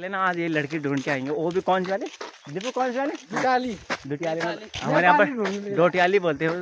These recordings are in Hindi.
वाले ना आज ये लड़की ढूंढ के आएंगे। वो भी कौन सी वाले? दीपू कौन सी वाले? डोटियाली। हमारे यहाँ पर डोटियाली बोलते हैं।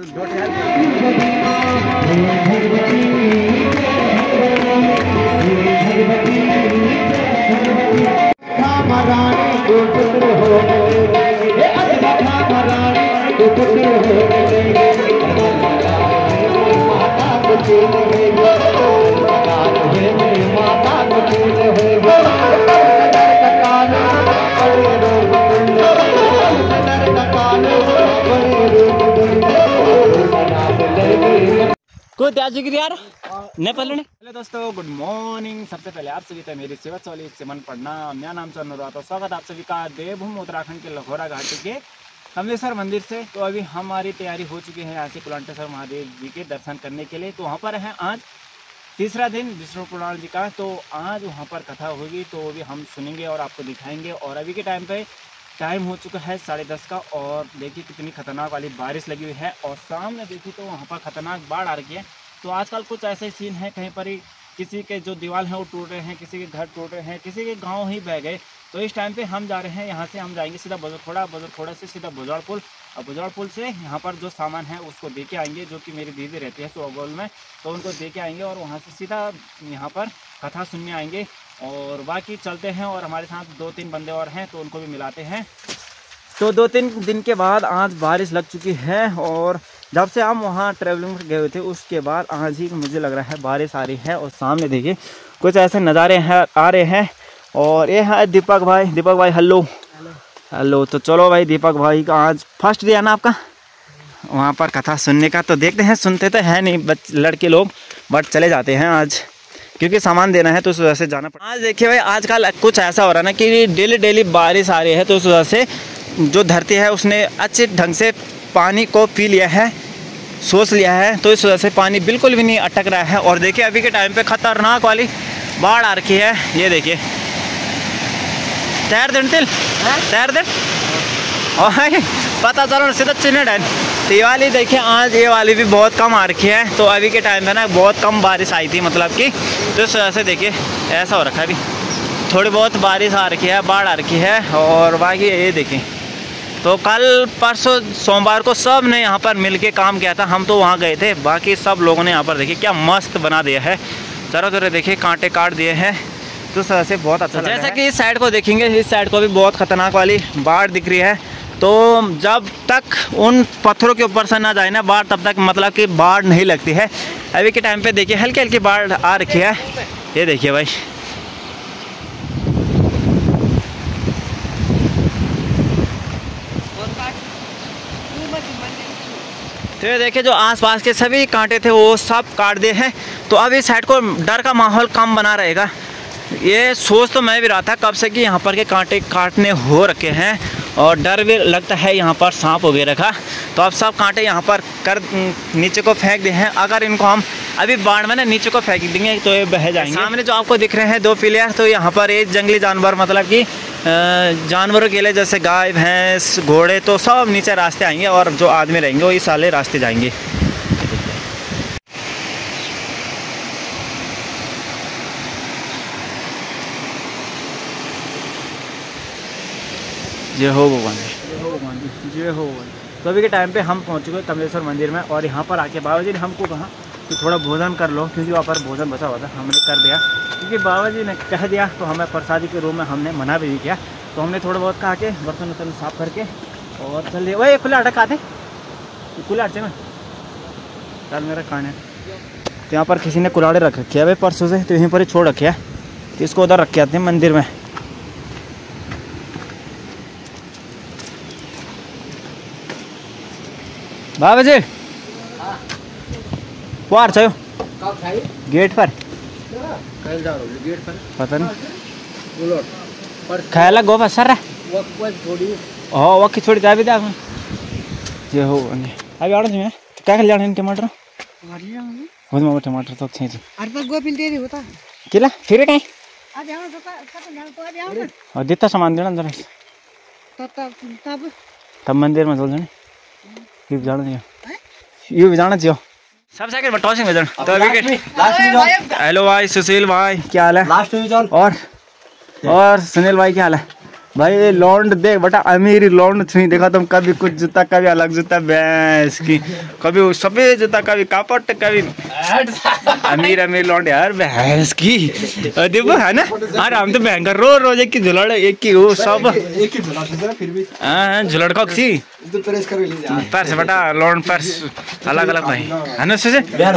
को त्याजिगिरी यार नहीं पढ़ने। हेलो दोस्तों, गुड मॉर्निंग। सबसे पहले आप सभी का मेरी सेवा वाली सिमन पढ़ना। मेरा नाम अनुराग। स्वागत आप सभी का देवभूमि उत्तराखंड के लखोरा घाटी के कमलेश्वर मंदिर से। तो अभी हमारी तैयारी हो चुकी है यहाँ से कुलांटेश्वर महादेव जी के दर्शन करने के लिए। तो वहाँ पर है आज तीसरा दिन विष्णु पुराण जी का। तो आज वहाँ पर कथा होगी, तो वो भी हम सुनेंगे और आपको दिखाएंगे। और अभी के टाइम हो चुका है 10:30 का। और देखिए कितनी खतरनाक वाली बारिश लगी हुई है। और सामने देखिए तो वहाँ पर खतरनाक बाढ़ आ रही है। तो आजकल कुछ ऐसे सीन है, कहीं पर ही किसी के जो दीवार हैं वो टूट रहे हैं, किसी के घर टूट रहे हैं, किसी के गांव ही बह गए। तो इस टाइम पे हम जा रहे हैं, यहाँ से हम जाएंगे सीधा बजरखोड़ा से सीधा बुजौड़ पुल। और बुजौड़ पुल से यहाँ पर जो सामान है उसको दे के आएंगे, जो कि मेरी दीदी रहती है सुअगोल में। तो उनको दे के आएंगे और वहाँ से सीधा यहाँ पर कथा सुनने आएंगे। और बाकी चलते हैं। और हमारे साथ 2-3 बंदे और हैं, तो उनको भी मिलाते हैं। तो 2-3 दिन के बाद आज बारिश लग चुकी है। और जब से हम वहाँ ट्रैवलिंग गए हुए थे उसके बाद आज ही मुझे लग रहा है बारिश आ रही है। और सामने देखिए कुछ ऐसे नज़ारे हैं आ रहे हैं। और ये है दीपक भाई। हेलो। तो चलो भाई, दीपक भाई का आज फर्स्ट डे है ना आपका वहाँ पर कथा सुनने का। तो देखते हैं, सुनते तो है नहीं लड़के लोग, बट चले जाते हैं आज, क्योंकि सामान देना है तो उस वजह से जाना पड़ा। आज देखिए भाई, आजकल कुछ ऐसा हो रहा है ना कि डेली बारिश आ रही है। तो उस वजह से जो धरती है उसने अच्छे ढंग से पानी को पी लिया है, सोच लिया है। तो इस वजह से पानी बिल्कुल भी नहीं अटक रहा है। और देखिए अभी के टाइम पे खतरनाक वाली बाढ़ आ रखी है। ये देखिए तैर दे और पता चलो सीधा चिन्ह डन। तो ये वाली देखिए आज ये वाली भी बहुत कम आ रखी है। तो अभी के टाइम में ना बहुत कम बारिश आई थी, मतलब कि तो इस वजह से देखिए ऐसा हो रखा है। अभी थोड़ी बहुत बारिश आ रखी है, बाढ़ आ रखी है। और बाकी ये देखिए, तो कल परसों सोमवार को सब ने यहाँ पर मिलके काम किया था। हम तो वहाँ गए थे, बाकी सब लोगों ने यहाँ पर देखिए क्या मस्त बना दिया है। चारों तरफ देखिए कांटे काट दिए हैं। तो इस तरह से बहुत अच्छा लग रहा है। जैसा कि इस साइड को देखेंगे, इस साइड को भी बहुत खतरनाक वाली बाढ़ दिख रही है। तो जब तक उन पत्थरों के ऊपर से ना जाए ना बाढ़, तब तक मतलब कि बाढ़ नहीं लगती है। अभी के टाइम पे देखिए हल्की हल्की बाढ़ आ रखी है। ये देखिए भाई, तो ये देखिए जो आसपास के सभी कांटे थे वो सब काट दिए हैं। तो अब इस साइड को डर का माहौल कम बना रहेगा। ये सोच तो मैं भी रहा था कब से कि यहाँ पर के कांटे काटने हो रखे हैं। और डर भी लगता है यहाँ पर सांप वगैरह का। तो अब सब कांटे यहाँ पर कर नीचे को फेंक दिए हैं। अगर इनको हम अभी बाढ़ में ना नीचे को फेंक देंगे तो ये बह जाएंगे। सामने जो आपको दिख रहे हैं 2 पिलर, तो यहाँ पर एक जंगली जानवर, मतलब कि जानवरों के लिए जैसे गाय भैंस घोड़े, तो सब नीचे रास्ते आएंगे। और जो आदमी रहेंगे वो इस वाले रास्ते जाएंगे। जय हो भगवान जय हो। तो अभी के टाइम पे हम पहुंच चुके कमलेश्वर मंदिर में। और यहाँ पर आके बाबा जी ने हमको कहा कि थोड़ा भोजन कर लो, क्योंकि वहाँ पर भोजन बचा हुआ था। हमने कर दिया, क्योंकि बाबा जी ने कह दिया। तो हमें प्रसादी के रूम में हमने मना भी किया। तो हमने थोड़ा बहुत कहा के बर्तन साफ करके और चल दिया। वही खुला अटक आते कुल्हाड़ से मैं चल मेरा खाने। तो यहाँ पर किसी ने कुल्हाड़े रख रखे है भाई परसों से, तो यहीं पर ही छोड़ रखे है। तो इसको उधर रख के आते हैं मंदिर में। बाबा जी पार चाहिए गेट पर पता नहीं खाला गोबा सर वक्की छोड़ी जा भी दे जे हो अभी आड़ में क्या कर जाने टमाटर हो टमाटर तो अच्छे होता किला फिर कहीं और जितना सामान देना जरा तब मंदिर में चल जाने ये भी जाना चाहिए सब साइकिल में टॉसिंग में। तो अभी हेलो भाई सुशील भाई, क्या हाल है? लास्ट और और सुनील भाई क्या हाल है भाई? लौंड देख बेटा, अमीरी लौंड नहीं देखा तुम कभी? कुछ जूता कभी अलग जूता भैंस की, कभी सफेद जूता, कभी कापट, कभी अमीर लौंड यार भैंस की। देखो है ना, अरे हम तो भयंकर रोज एक की झुलड़, एक की वो सब झुलड़ का पर्स बेटा, लौंड पर्स अलग अलग भाई है ना।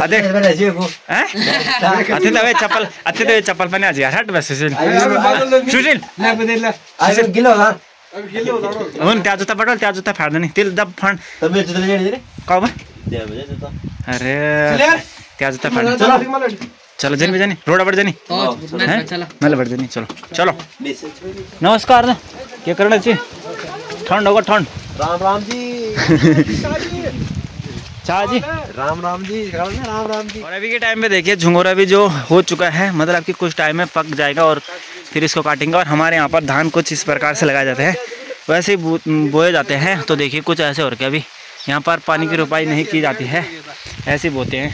देख चप्पल चप्पल पहने आज यार, हट बस सुशील त्या जुत्ता पटल, त्या जुत्ता फाड़ देनी तिल दब फंड कब। अरे त्या जुत्ता फाड़, चलो जनी जानी रोड बढ़ जानी मैं बढ़ जानी। चलो चलो नमस्कार ना, क्या करना चाहिए? ठंड होगा ठंड। राम राम जी चाह जी, राम राम जी, राम राम जी। और अभी के टाइम पे देखिए झुंगोरा भी जो हो चुका है, मतलब कि कुछ टाइम में पक जाएगा और फिर इसको काटेंगे। और हमारे यहाँ पर धान कुछ इस प्रकार से लगाए जाते हैं, वैसे ही बोए जाते हैं। तो देखिए कुछ ऐसे और क्या, अभी यहाँ पर पानी की रुपाई नहीं की जाती है, ऐसे बोते हैं।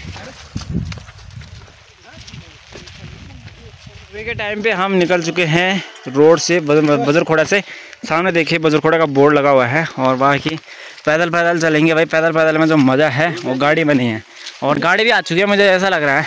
अभी के टाइम पे हम निकल चुके हैं रोड से, बजरखोड़ा से। सामने देखिए बजरखोड़ा का बोर्ड लगा हुआ है, और बाकी पैदल पैदल चलेंगे भाई। पैदल पैदल में जो मज़ा है वो गाड़ी में नहीं है, और गाड़ी भी आ चुकी है मुझे ऐसा लग रहा है।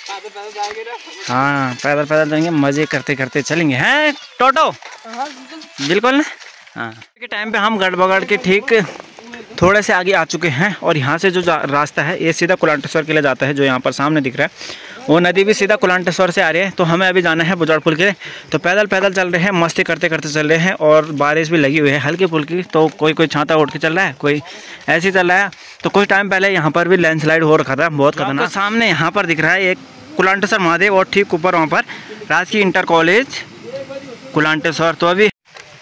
हाँ पैदल पैदल जाएंगे, मज़े करते करते चलेंगे। हैं टोटो बिल्कुल ना। हाँ के टाइम पे हम गड़बगड़ के ठीक थोड़े से आगे आ चुके हैं, और यहाँ से जो रास्ता है ये सीधा कुलांटेश्वर के लिए जाता है, जो यहाँ पर सामने दिख रहा है। वो नदी भी सीधा कुलांटेश्वर से आ रही है। तो हमें अभी जाना है बुजौड़ पुल के लिए। तो पैदल पैदल चल रहे हैं, मस्ती करते करते चल रहे हैं, और बारिश भी लगी हुई है हल्की फुल्की। तो कोई छाता उठ के चल रहा है, कोई ऐसे ही चल रहा है। तो कुछ टाइम पहले यहाँ पर भी लैंडस्लाइड हो रखा था, बहुत खतरनाक। तो सामने यहाँ पर दिख रहा है एक कुलांटेश्वर महादेव, और ठीक ऊपर वहाँ पर राजकीय इंटर कॉलेज कुलांटेश्वर। तो अभी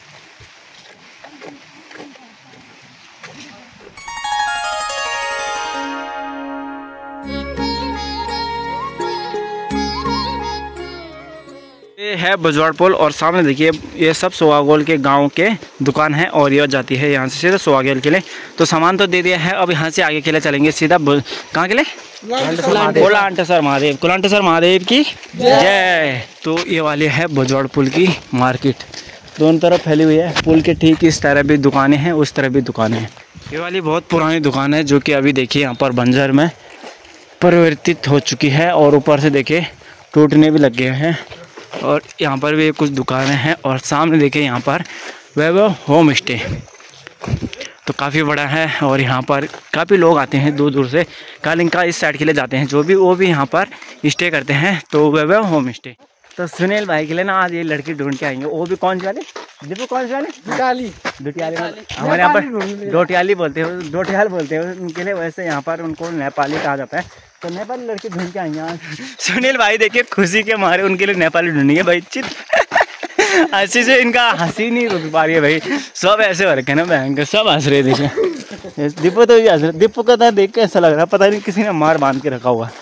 ये है बुजौड़ पुल, और सामने देखिए ये सब सोवागोल के गांव के दुकान है, और ये जाती है यहाँ से सीधा सोवागोल के लिए। तो सामान तो दे दिया है, अब यहाँ से आगे के लिए चलेंगे सीधा कहाँ के लिए? कुलांटेश्वर महादेव। कुलांटेश्वर महादेव की जय। तो ये वाली है बुजौड़ पुल की मार्केट, दोनों तरफ फैली हुई है। पुल के ठीक इस तरह भी दुकानें हैं, उस तरह भी दुकानें हैं। ये वाली बहुत पुरानी दुकान है, जो कि अभी देखिए यहाँ पर बंजर में परिवर्तित हो चुकी है, और ऊपर से देखिए टूटने भी लग गए हैं। और यहाँ पर भी कुछ दुकानें हैं, और सामने देखिए यहाँ पर वैभव होम स्टे, तो काफ़ी बड़ा है। और यहाँ पर काफ़ी लोग आते हैं दूर दूर से, कालिंका इस साइड के लिए जाते हैं जो भी, वो भी यहाँ पर स्टे करते हैं। तो वैभव होम स्टे। तो सुनील भाई के लिए ना आज ये लड़की ढूंढ के आएंगे। वो भी कौन सी वाली? दीपू कौन सी वाली? डोटियाली। हमारे यहाँ पर डोटियाली बोलते हैं, डोटियाल बोलते हैं उनके लिए। वैसे यहाँ पर उनको नेपाली कहा जाता है। तो नेपाली लड़की ढूंढ के आएंगे आज। सुनील भाई देखिए खुशी के मारे उनके लिए नेपाली ढूंढेंगे भाई। चित हंसी से इनका हंसी नहीं रुक पा रही है भाई, सब ऐसे हो रखे ना बैंक, सब हंस रहे देखिए। दीपू तो भी हंस रहे। दीपू का तो देख के ऐसा लग रहा है पता नहीं किसी ने मार बांध के रखा हुआ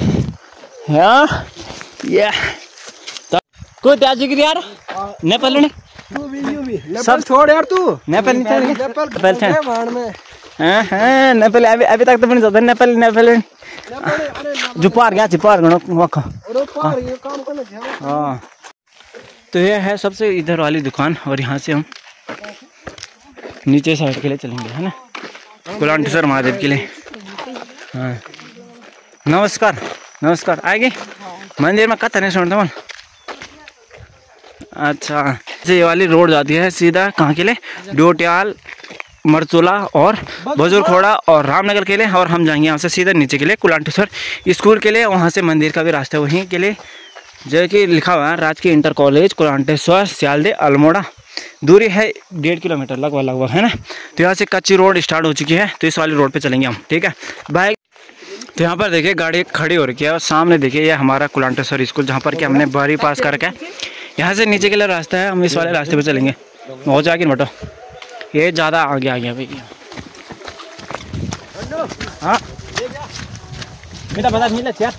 है। कोई त्याजी गिरी यार नेपाल ने सब छोड़ यार, तू नेपाल नहीं नेपाल अभी तक तो नहीं जाता नेपाल जो पार गया पार हाँ। तो ये है सबसे इधर वाली दुकान, और यहाँ से हम नीचे साइड के लिए चलेंगे है ना, कुलांटेश्वर महादेव के लिए। हाँ नमस्कार नमस्कार। आएगी मंदिर में कत नहीं सुनता मन। अच्छा ये वाली रोड जाती है सीधा कहाँ के लिए? डोटियाल, मरचोला और बजरखोड़ा और रामनगर के लिए। और हम जाएंगे यहाँ से सीधा नीचे के लिए कुलांटेश्वर स्कूल के लिए। वहाँ से मंदिर का भी रास्ता है वहीं के लिए, जो कि लिखा हुआ है राजकीय इंटर कॉलेज कुलांटेश्वर सियालदे अल्मोड़ा। दूरी है 1.5 किलोमीटर लगभग है ना। तो यहाँ से कच्ची रोड स्टार्ट हो चुकी है, तो इस वाली रोड पे चलेंगे हम, ठीक है बाइक। तो यहाँ पर देखिए गाड़ी खड़ी हो रखी है, और सामने देखिए ये हमारा कुलांटेश्वर स्कूल, जहाँ पर कि हमने 12वीं पास कर रखा है। यहाँ से नीचे के लिए रास्ता है, हम इस वाले रास्ते पे चलेंगे। हो जाएगी बटो, ये ज़्यादा आगे आ गया भैया। हाँ बेटा बता मिला यार।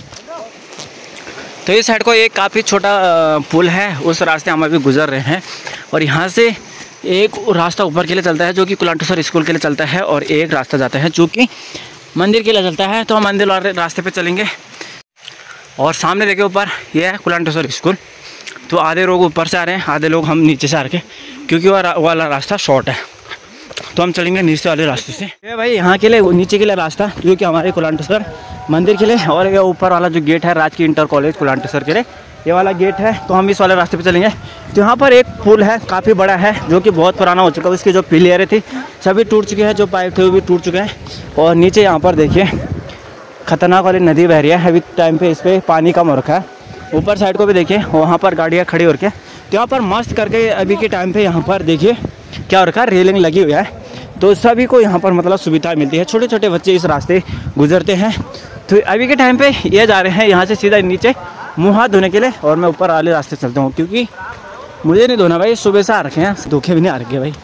तो इस साइड को एक काफ़ी छोटा पुल है, उस रास्ते हम अभी गुजर रहे हैं। और यहाँ से एक रास्ता ऊपर के लिए चलता है जो कि कुलांटेश्वर स्कूल के लिए चलता है, और एक रास्ता जाता है जो कि मंदिर के लिए चलता है। तो हम मंदिर वाले रास्ते पे चलेंगे। और सामने देखिए ऊपर ये है कुलांटेश्वर स्कूल, तो आधे लोग ऊपर से आ रहे हैं, आधे लोग हम नीचे से आ रहे हैं, क्योंकि वो वाला रास्ता शॉर्ट है। तो हम चलेंगे नीचे वाले रास्ते से। ये भाई यहाँ के लिए नीचे के लिए रास्ता जो कि हमारे कुलांटेश्वर मंदिर के लिए, और ये ऊपर वाला जो गेट है राजकीय इंटर कॉलेज कुलांटेश्वर के लिए, ये वाला गेट है। तो हम इस वाले रास्ते पे चलेंगे। तो यहाँ पर एक पुल है, काफ़ी बड़ा है, जो कि बहुत पुराना हो चुका है। उसकी जो पिलियरें थी सभी टूट चुके हैं, जो पाइप थे वो भी टूट चुके हैं। और नीचे यहाँ पर देखिए खतरनाक वाली नदी बह रही है। अभी टाइम पे इस पर पानी कम हो रखा है। ऊपर साइड को भी देखिए, वहाँ पर गाड़ियाँ खड़ी हो रखी है। तो यहाँ पर मस्त करके अभी के टाइम पे यहाँ पर देखिए क्या हो रखा है, रेलिंग लगी हुई है। तो सभी को यहाँ पर मतलब सुविधा मिलती है। छोटे छोटे बच्चे इस रास्ते गुजरते हैं। तो अभी के टाइम पे ये जा रहे हैं यहाँ से सीधा नीचे मुँह हाथ धोने के लिए, और मैं ऊपर वाले रास्ते चलता हूँ, क्योंकि मुझे नहीं धोना भाई, सुबह से आ रखे हैं, धोखे भी नहीं आ रखे भाई।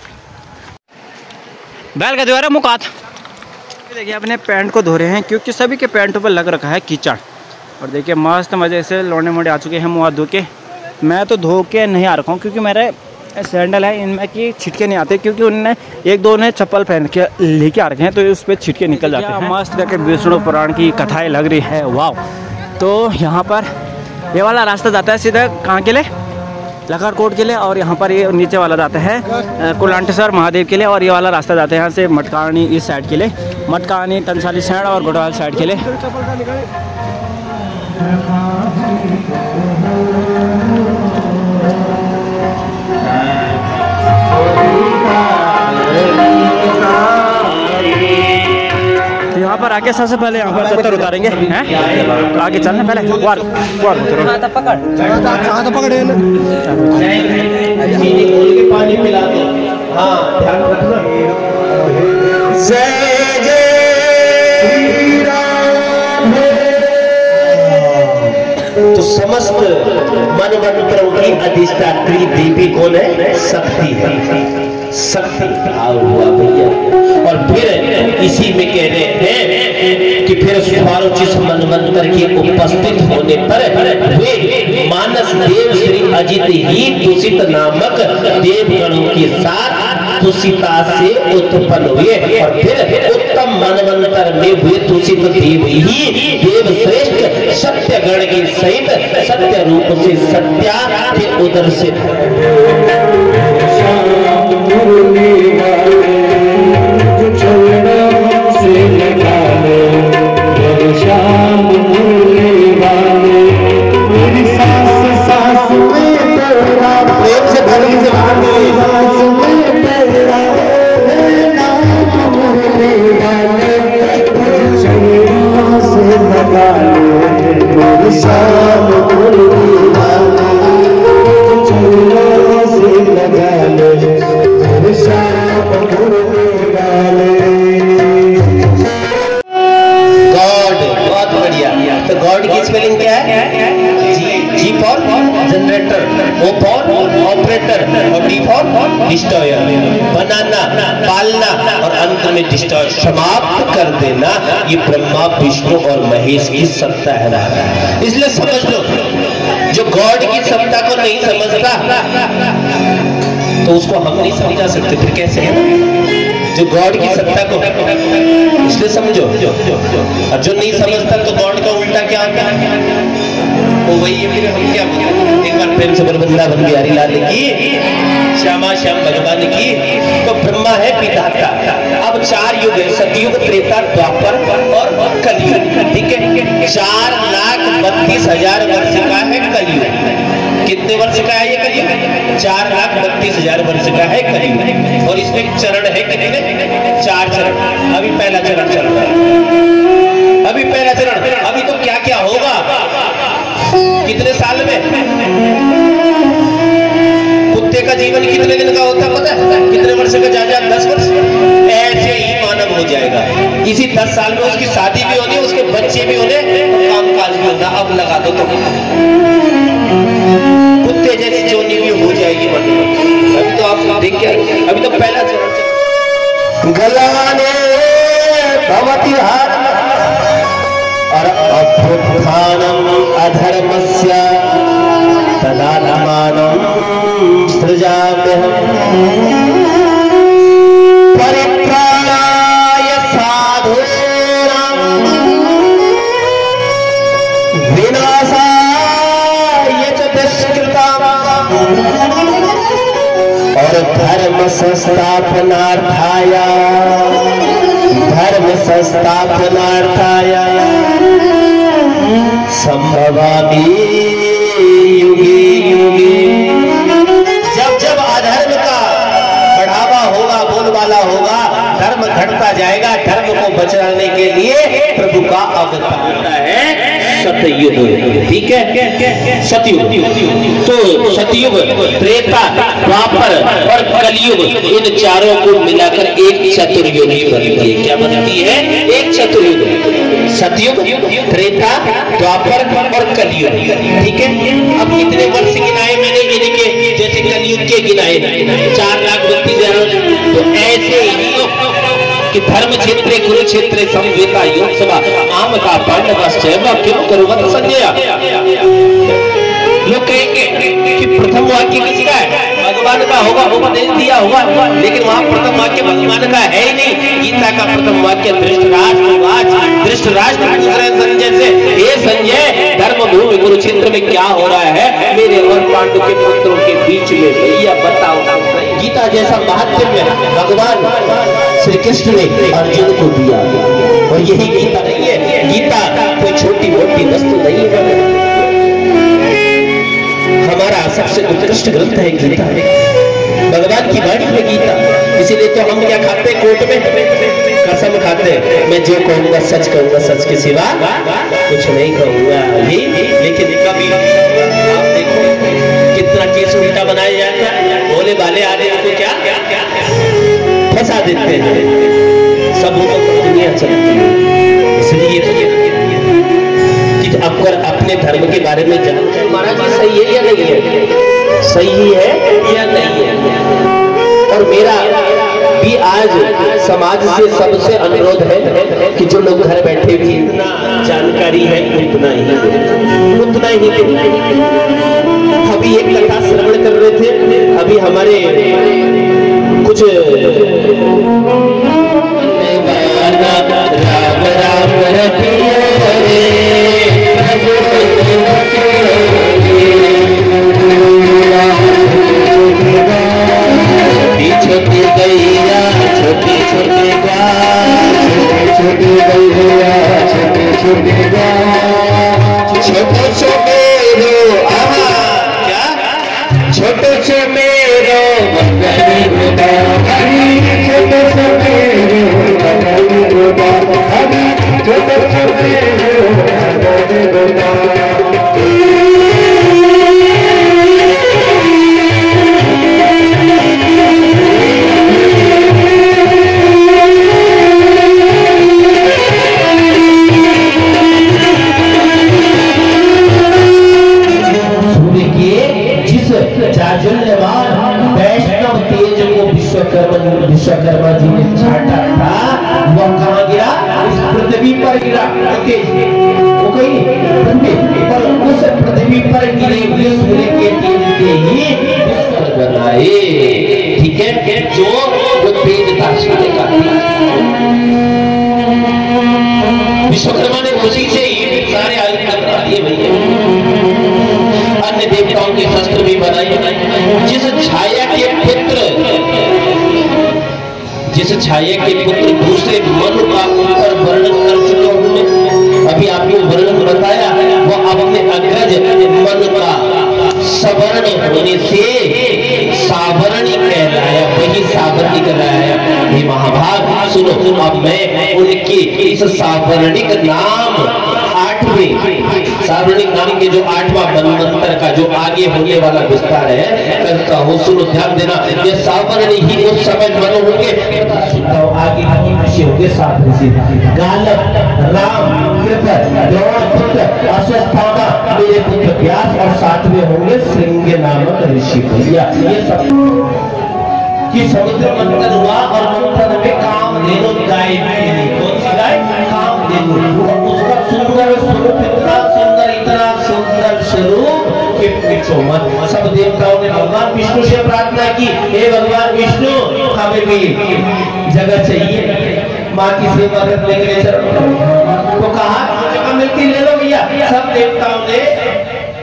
बैल का द्वारा मुँह हाथ देखिए अपने पैंट को धो रहे हैं, क्योंकि सभी के पैंटों पर लग रखा है कीचड़। और देखिए मस्त मज़े से लौंडे मोंडे आ चुके हैं मुँह हाथ धो के। मैं तो धो के नहीं आ रखा हूँ, क्योंकि मेरे सैंडल है, इनमें की छिटके नहीं आते, क्योंकि उनने एक दो ने चप्पल पहन के लेके आ रखे हैं, तो उस पर छिटके निकल जाते हैं। मस्त करके विष्णु पुराण की कथाएं लग रही है, वाह। तो यहाँ पर ये वाला रास्ता जाता है सीधा कहाँ के लिए, लखनकोट के लिए, और यहाँ पर ये नीचे वाला जाता है कुलांटेश्वर महादेव के लिए, और ये वाला रास्ता जाता है यहाँ से मटकानी इस साइड के लिए, मटकानी टंसाली साइड और गोडवाल साइड के लिए। तो यहाँ पर आके सबसे पहले यहाँ पर पत्थर उतारेंगे हैं, तो आगे चलना पहले वार पकड़ पानी पिला दो। हाँ ध्यान रखना। जय जय राम। तो समस्त मन मंत्रों की अधिष्ठात्री देवी कौन है? शक्ति है, शक्ति हुआ भैया। और फिर इसी में कह रहे हैं कि फिर स्वारोचित मनवंतर के उपस्थित होने पर वे मानस देव श्री अजित ही दूषित नामक देवगणों के साथ दूषिता से उत्पन्न हुए, और फिर उत्तम मनवंतर में हुए दूषित देव ही देव श्रेष्ठ सत्य गण के सहित सत्य रूप से सत्या के उदर से बनाना, पालना और अंत में डिस्ट्रॉय समाप्त कर देना, ये ब्रह्मा विष्णु और महेश की सत्ता है। इसलिए समझ लो, जो गॉड की सत्ता को नहीं समझता तो उसको हम नहीं समझा सकते, फिर कैसे है? जो गॉड की सत्ता को, इसलिए समझो। और जो नहीं समझता तो गॉड का उल्टा क्या होता है? वो वही है। फिर हम क्या बोलते? एक बार प्रेम से वृंदावन बिहारी लाल की, श्यामा श्याम भगवान की। तो ब्रह्मा है पिताता। अब 4 युग है, सतयुग, त्रेता, द्वापर और कलयुग। ठीक है, 4,32,000 वर्ष का है कलयुग। कितने वर्ष का है ये कलयुग? 4,32,000 वर्ष का है कलयुग। और इसमें चरण है कितने? 4 चरण। अभी पहला चरण चल रहा है, अभी पहला चरण। अभी तो क्या क्या होगा, कितने साल में? कुत्ते का जीवन कितने दिन का होता पता है? कितने वर्ष का? जा 10 वर्ष। ऐसे ही मानव हो जाएगा। इसी 10 साल में उसकी शादी भी होनी, उसके बच्चे भी होने, काम काज भी होता। अब लगा दो तो कुत्ते जैसी जोनी भी हो जाएगी। अभी तो आप देख के, अभी तो पहला चरण। गलाने भवति हार और अभ्युत्थानम अधर्मस्य तदात्मानं सृजाम्यहम् परित्राणाय साधूनां विनाशाय च दुष्कृताम् और धर्म संस्थापनार्थाय संभवामि युगे युगे। जब जब अधर्म का बढ़ावा होगा, बोलबाला होगा, धर्म घटता जाएगा, धर्म को बचाने के लिए प्रभु का अवतार होता है सतयुग। ठीक है, सतयुग। तो सतयुग, त्रेता, द्वापर और कलयुग, इन चारों को मिलाकर एक चतुर्युगी बनती है। क्या बनती है? एक चतुर्युग। सतयुग, त्रेता, द्वापर और कलयुग। ठीक है। अब कितने वर्ष गिनाए मैंने? इनके जैसे कलयुग के गिनाए 4,32,000। तो ऐसे ही कि धर्म क्षेत्रे कुरुक्षेत्रे संवेता योग सभा आम का पांडवाश्चैव क्यों करुवत संजय। लोग कहेंगे कि प्रथम वाक्य किसका है? भगवान का होगा, उपदेश दिया होगा, लेकिन वहां प्रथम वाक्य भगवान का है ही नहीं। गीता का प्रथम वाक्य धृष्टराष्ट्र पूछ रहे संजय से, हे संजय, धर्म भूमि कुरुक्षेत्र में क्या हो रहा है मेरे और पांडु के पुत्रों के बीच में, भैया बताओ। गीता जैसा महात्म्य भगवान श्री कृष्ण ने अर्जुन को दिया, और यही गीता नहीं है। गीता कोई छोटी मोटी वस्तु नहीं है, हमारा सबसे उत्कृष्ट ग्रंथ है गीता, भगवान की वाणी है गीता। इसीलिए तो हम क्या खाते हैं कोर्ट में? कसम खाते हैं, मैं जो कहूंगा सच कहूंगा, सच के सिवा कुछ नहीं कहूंगा। लेकिन कभी आप देखो कितना केस उल्टा बनाया जाता है, भोले भाले आदमी को क्या फंसा देते हैं। सबूतों पर दुनिया चलती है। इसलिए कि अगर अपने धर्म के बारे में जानते हैं महाराज ये सही है या नहीं है, सही है या नहीं है। और मेरा भी आज समाज से सबसे अनुरोध है कि जो लोग घर बैठे भी इतना जानकारी है उतना ही अभी एक कथा श्रवण कर रहे थे, अभी हमारे कुछ राम राम छोटी गैया छोटी छोटी छोटी गैया छोटी छोटी छोटे छोटे रो क्या छोटे छोटे मेरो छोटे वैष्णव तेज को विश्वकर्मा जी ने छाटा था, वह कहाँ गिरा? इस पृथ्वी पर गिरा। वो कहीं पर उस पृथ्वी पर गिरे हुए सूर्य के तेज से ही विश्व बनाए। ठीक है, जो वो तेज था सूर्य का, विश्वकर्मा ने उसी से ही सारे आयुध बना दिए भैया। अन्य देवताओं के शस्त्र भी बनाए। जिस छाया के पुत्र दूसरे मन का ऊपर वर्णन कर चुका हूं मैं, अभी आपको वर्णन बताया, वो अपने अग्रज मन का सवर्ण होने से सावरणी कहलाया, वही सावरणी कहलाया। ये महाभाग सुनो, अब मैं उनके इस सावरणिक नाम 8वें सावरणिक नाम के जो 8वां मनवंतर का जो आगे होने वाला विस्तार है करता हूँ। सुनो, ध्यान देना, ये सावरणी ही उस समय मनो होंगे, आगे होंगे 7 ऋषि, गालव, राम, कृत, द्रोण पुत्र, अश्वत्थामा, मेरे पुत्र व्यास, और 7वें होंगे श्रृंग नामक ऋषि। भैया ये सब कि समुद्र मंथन हुआ और मंथन में कामधेनु गाय मिली। कौन सी गाय? कामधेनु। उसका सुंदर स्वरूप, इतना सुंदर स्वरूप कि पूछो मत। सब देवताओं ने भगवान विष्णु से प्रार्थना की, हे भगवान विष्णु, हमें भी जगह चाहिए, माँ की सेवा करने के लिए चलो। तो कहा जगह मिलती ले लो भैया। सब देवताओं ने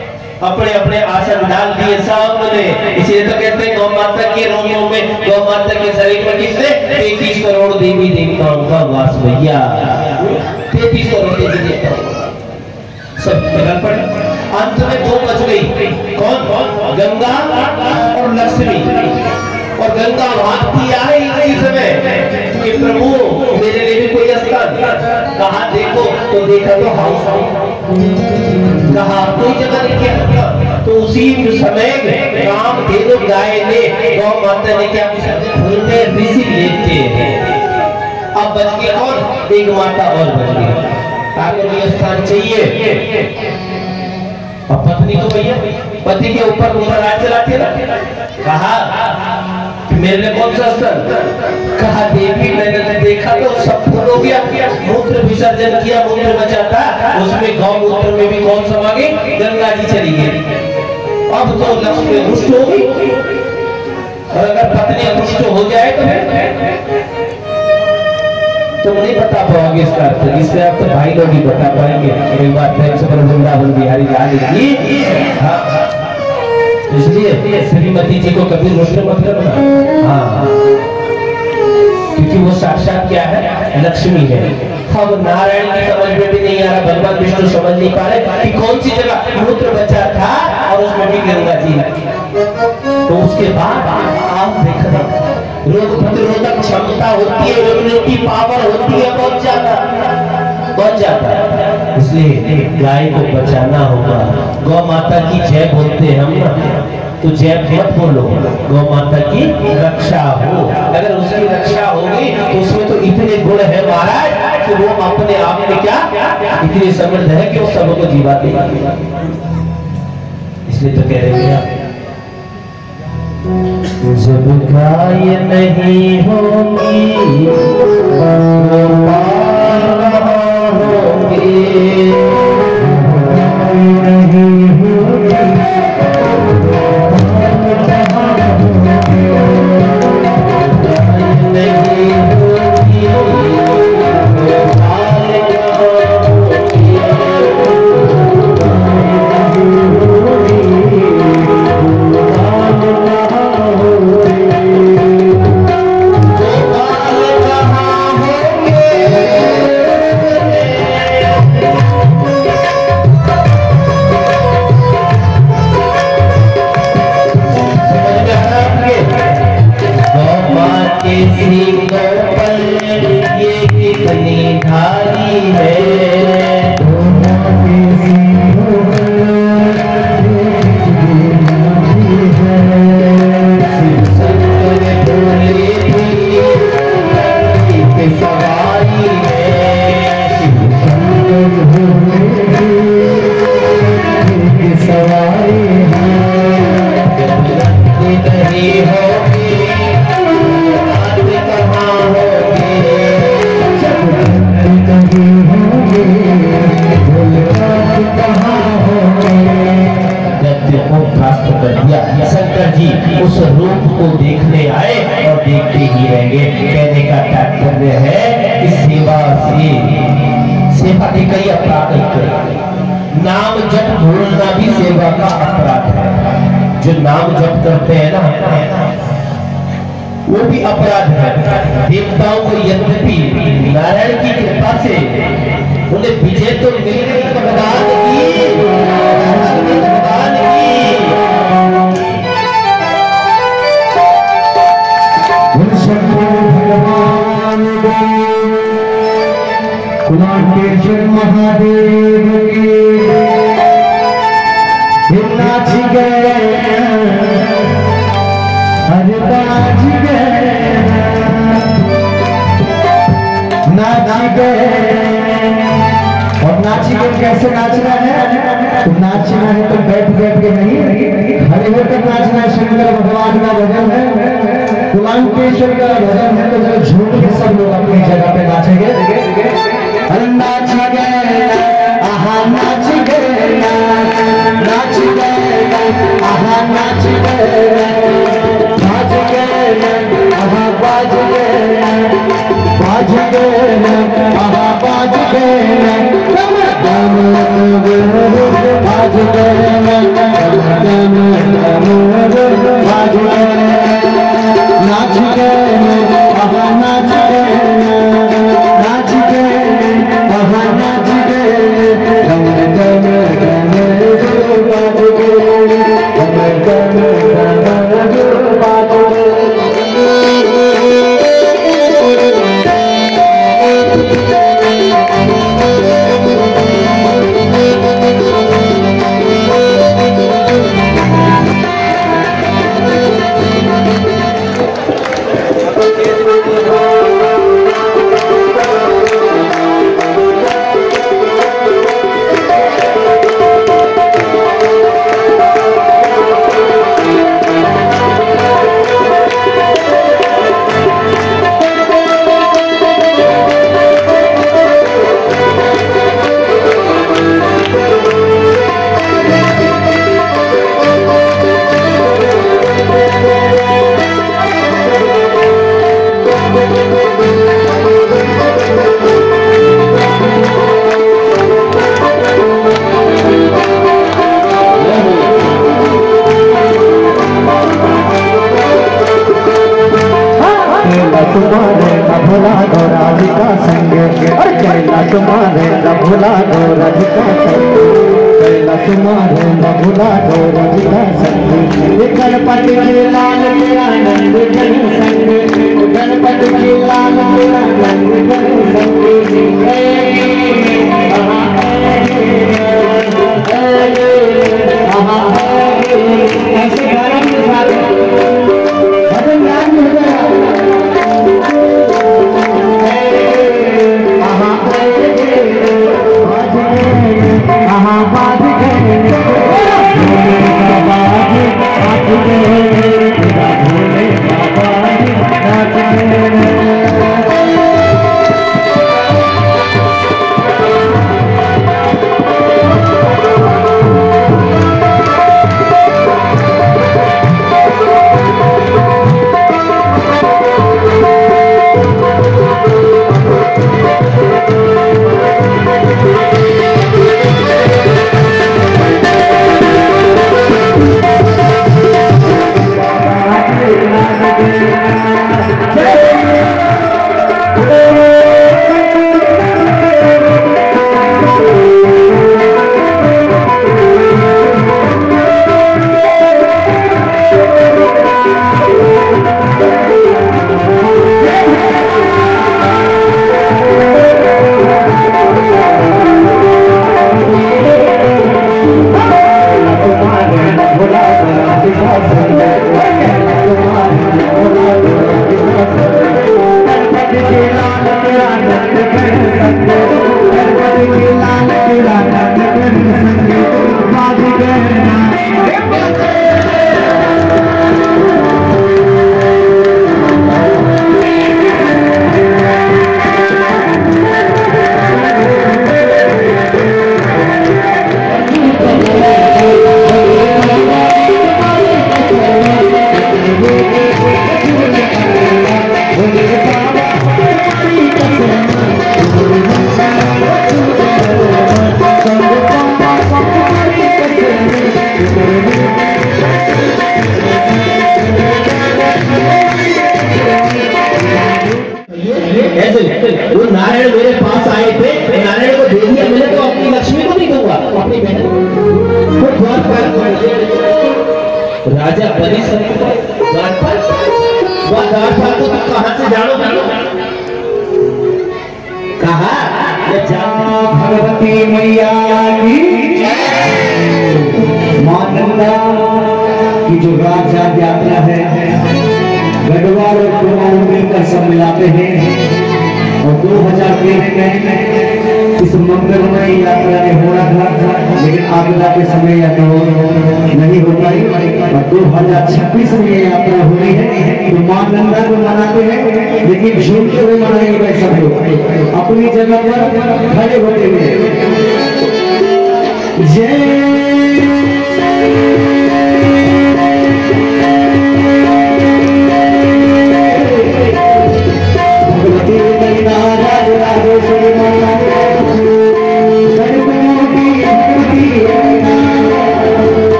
अपने अपने आसन डाल दिए सामने। इसलिए तो कहते हैं गौ माता के रोमों में, गौ माता के शरीर में कितने 33 करोड़ देवी देवताओं का वास भैया। 33 करोड़ देवी देवताओं सब निकल पड़े। अंत में दो बच गई, कौन? गंगा और लक्ष्मी। और गंगा भागती आई इसी समय कि प्रभु मेरे लिए भी कोई स्थान। कहा देखो, तो देखा तो हाउस, कहा कोई जगह नहीं किया। तो उसी समय काम देनो गाय ने, गौ माता ने क्या बोलते ऋषि लेते हैं। अब बच गया कौन? एक माता और बच गई। कानूनी स्थान चाहिए। और पत्नी को भैया पति के ऊपर राज चलाते ना। कहा कि मेरे लिए कौन सा स्थान? कहा देवी मैंने देखा तो सब फूल हो गया, मूत्र विसर्जन किया, मूत्र बचा था, उसमें गौमूत्र में भी कौन समा गई? गंगा जी चली गई। अब तो लक्ष्मी रुष्ट हो गई। और अगर पत्नी रुष्ट हो जाए तो तुम नहीं बता पाओगे इसका अर्थ, इसलिए आप तो भाई लोग ही बता पाएंगे। एक बार प्रेम से बोलो वृंदावन बिहारी लाल की। हाँ, इसलिए श्रीमती जी को कभी रुष्ट मत करना। हाँ, क्योंकि वो साक्षात क्या है? लक्ष्मी है। अब नारायण की समझ में भी नहीं आ रहा, भगवान विष्णु समझ नहीं पा रहे कि कौन सी जगह मूत्र बचा था और उसमें भी गंगा जी है। तो उसके बाद आप देखना रोग प्रतिरोधक क्षमता होती है, इम्यूनिटी पावर होती है बहुत ज्यादा। इसलिए गाय को बचाना होगा। गौ माता की जय बोलते हैं हम ना, तो जय मत बोलो, गौ माता की रक्षा हो। अगर उसकी रक्षा हो गई तो उसमें तो इतने गुण है महाराज कि वो अपने आप में क्या इतनी समृद्ध है कि वो सबको जीवा देगी। इसलिए तो कह रहे हैं जब गाय नहीं होगी वो पार होंगे, नहीं होगी शंकर जी उस रूप को देखने आए और देखते ही रहेंगे। कहने का तात्पर्य है कि सेवा के कई अपराध हैं। नाम जप भूलना भी सेवा का अपराध है। जो नाम जप करते हैं ना वो भी अपराध है। देवताओं को यद्यपि नारायण की कृपा से उन्हें विजय तो मिल गई, भगवान की कुलांकेश्वर महादेव के नाच गए, अरे नाच गए, नाच गए। और नाची के कैसे नाचना है? तो नाचना है तो बैठ बैठ के नहीं, खड़े होकर नाचना है। शंकर भगवान का भजन है, कुलांकेश्वर का भजन है, तो जब झूम के सब लोग अपनी जगह पे नाचेंगे। नाच गए आहा, नाच गए, नाच गए आहा, नाच गए, बाज गए आहा, बाज गए, बाज गए आहा, बाज गए, बाज गए भुला दो राधिका संग, और कैला तुम्हारे न भुला दो राधिका संग, कैला तुम्हारे न भुला दो राधिका संग। गणपति के लाल तेरा नंद जन संग, गणपति के लाल तेरा नंद जन संग। ऐसे गाना के साथ भजन गान हो जाएगा। वो नारायण मेरे पास आए थे, नारायण को दे दिया मैंने, तो अपनी लक्ष्मी को नहीं दूंगा, अपनी बहन को द्वार पर राजा बलि द्वार पर को कहां से जानो कहा भगवती मैया की मां नंदा की जो राजा यात्रा है, गढ़वाल और कुमाऊं मिलकर सब मिलाते हैं, और 2013 में इस मंगलमय यात्रा में होना था, लेकिन आपदा के समय यह नहीं हो पाई, और 2026 में ये यात्रा हो रही है। तो मां नंदा को मनाते हैं, लेकिन झूमते हुए मनाएंगे सब लोग अपनी जगह पर खड़े होते हुए। जय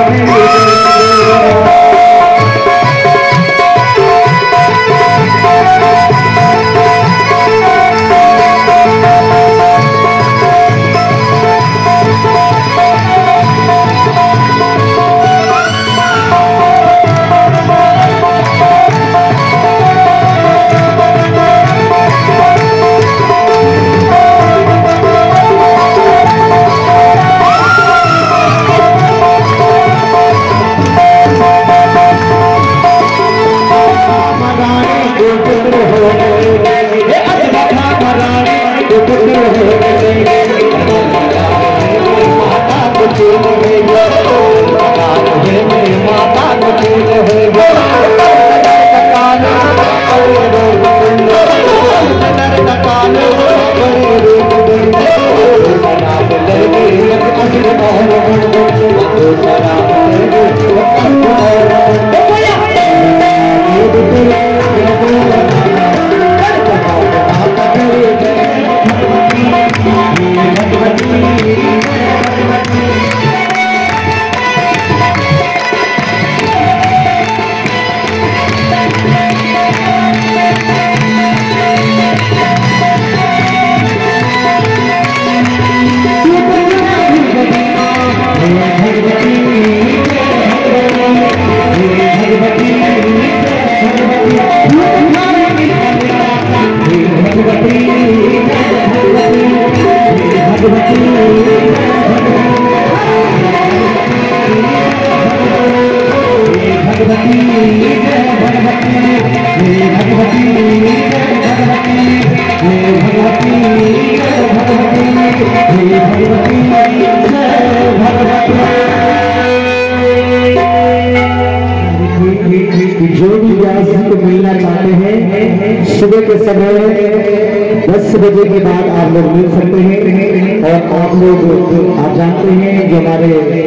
जो भी व्यास जी को मिलना चाहते हैं सुबह के समय 10 बजे के बाद आप लोग मिल सकते हैं। और आप लोग आप जानते हैं जो हमारे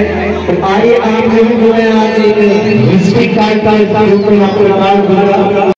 आइए आप लोगों को मैं आज एक हिस्ट्री कार्ड का रूप में आपको